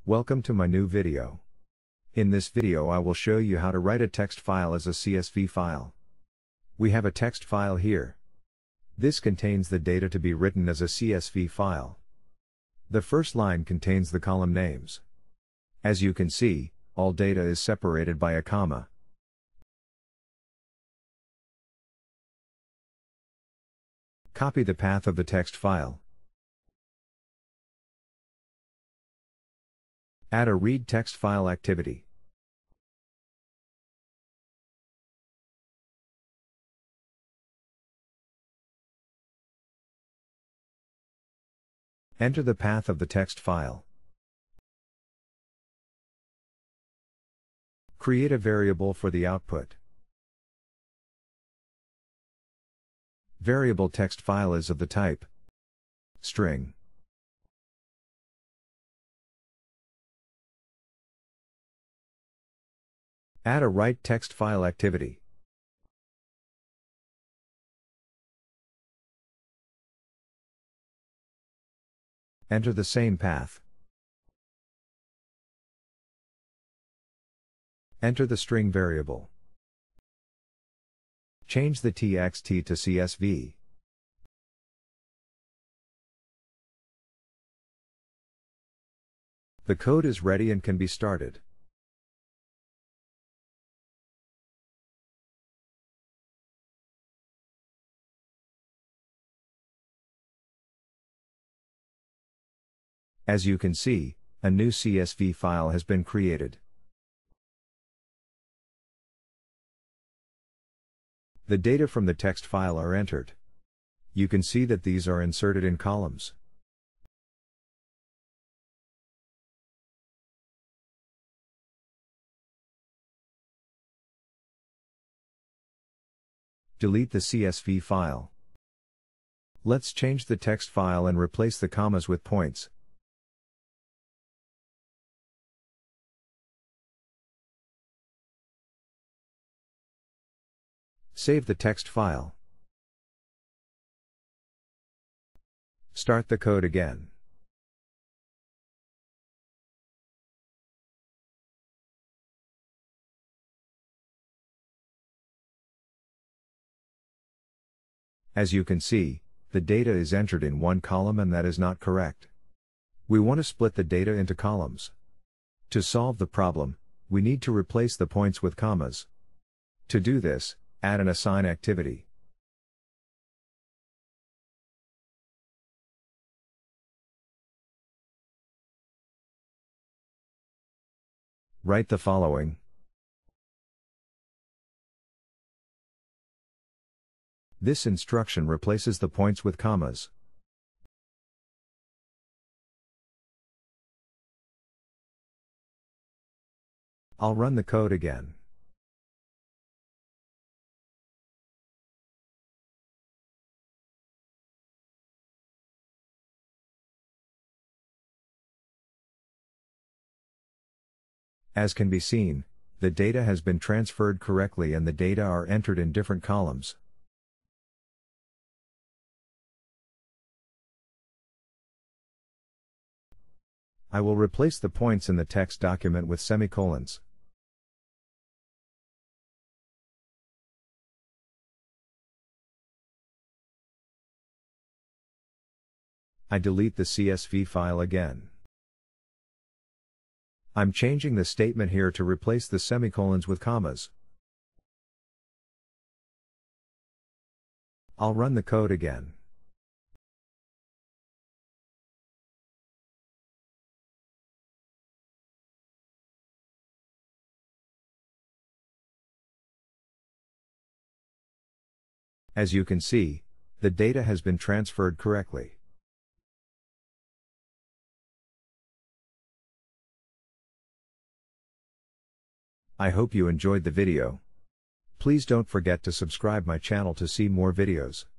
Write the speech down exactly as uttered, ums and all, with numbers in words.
Welcome to my new video. In this video I will show you how to write a text file as a C S V file. We have a text file here. This contains the data to be written as a C S V file. The first line contains the column names. As you can see, all data is separated by a comma. Copy the path of the text file. Add a read text file activity. Enter the path of the text file. Create a variable for the output. Variable text file is of the type string. Add a write text file activity. Enter the same path. Enter the string variable. Change the txt to C S V. The code is ready and can be started. As you can see, a new C S V file has been created. The data from the text file are entered. You can see that these are inserted in columns. Delete the C S V file. Let's change the text file and replace the commas with points. Save the text file. Start the code again. As you can see, the data is entered in one column and that is not correct. We want to split the data into columns. To solve the problem, we need to replace the points with commas. To do this, add an assign activity. Write the following. This instruction replaces the points with commas. I'll run the code again. As can be seen, the data has been transferred correctly and the data are entered in different columns. I will replace the points in the text document with semicolons. I delete the C S V file again. I'm changing the statement here to replace the semicolons with commas. I'll run the code again. As you can see, the data has been transferred correctly. I hope you enjoyed the video. Please don't forget to subscribe my channel to see more videos.